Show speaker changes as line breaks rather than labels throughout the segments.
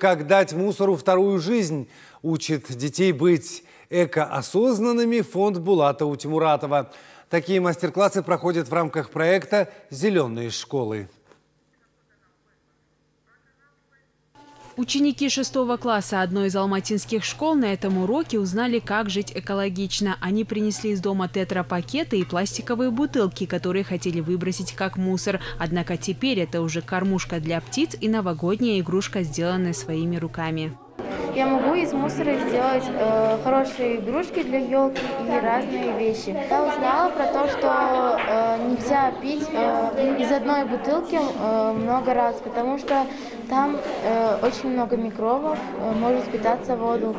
как дать мусору вторую жизнь, учит детей быть экоосознанными фонд Булата Утимуратова. Такие мастер-классы проходят в рамках проекта «Зеленые школы».
Ученики 6 класса одной из алматинских школ на этом уроке узнали, как жить экологично. Они принесли из дома тетрапакеты и пластиковые бутылки, которые хотели выбросить как мусор. Однако теперь это уже кормушка для птиц и новогодняя игрушка, сделанная своими руками.
Я могу из мусора сделать хорошие игрушки для елки и разные вещи. Я узнала про то, что нельзя пить из одной бутылки много раз, потому что там очень много микробов, может впитаться в воду.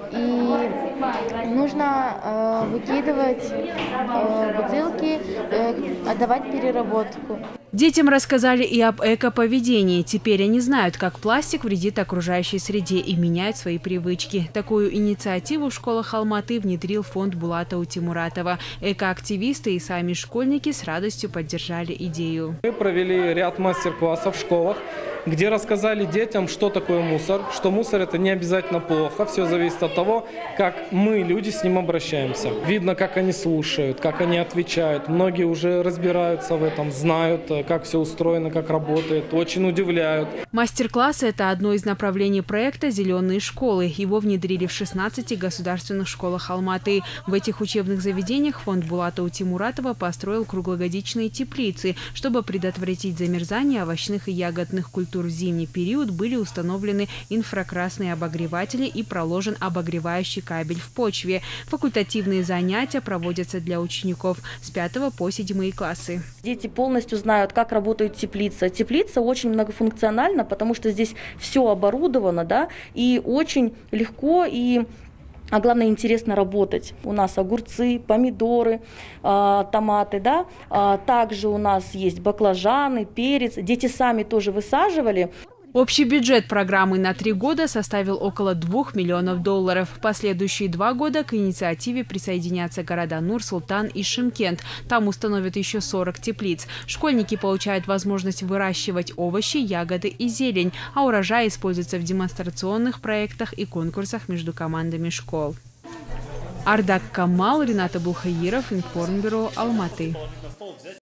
И нужно выкидывать бутылки, отдавать переработку.
Детям рассказали и об экоповедении. Теперь они знают, как пластик вредит окружающей среде и меняют свои привычки. Такую инициативу в школах Алматы внедрил фонд Булата Утимуратова. Экоактивисты и сами школьники с радостью поддержали идею.
Мы провели ряд мастер-классов в школах, где рассказали детям, что такое мусор, что мусор это не обязательно плохо, все зависит от того, как мы, люди, с ним обращаемся. Видно, как они слушают, как они отвечают. Многие уже разбираются в этом, знают, как все устроено, как работает, очень удивляют.
Мастер-классы – это одно из направлений проекта «Зеленые школы». Его внедрили в 16 государственных школах Алматы. В этих учебных заведениях фонд Булата Утимуратова построил круглогодичные теплицы. Чтобы предотвратить замерзание овощных и ягодных культур в зимний период, были установлены инфракрасные обогреватели и проложен обогревающий кабель в почве. Факультативные занятия проводятся для учеников с 5 по 7 классы.
Дети полностью знают, как работает теплица. Теплица очень многофункциональна, потому что здесь все оборудовано, да, и очень легко а главное, интересно работать. У нас огурцы, помидоры, томаты, да. Также у нас есть баклажаны, перец. Дети сами тоже высаживали.
Общий бюджет программы на 3 года составил около $2 миллионов. В последующие 2 года к инициативе присоединятся города Нур-Султан и Шымкент. Там установят еще 40 теплиц. Школьники получают возможность выращивать овощи, ягоды и зелень, а урожай используется в демонстрационных проектах и конкурсах между командами школ. Ардак Камал, Рената Булхаиров, Информбюро, Алматы.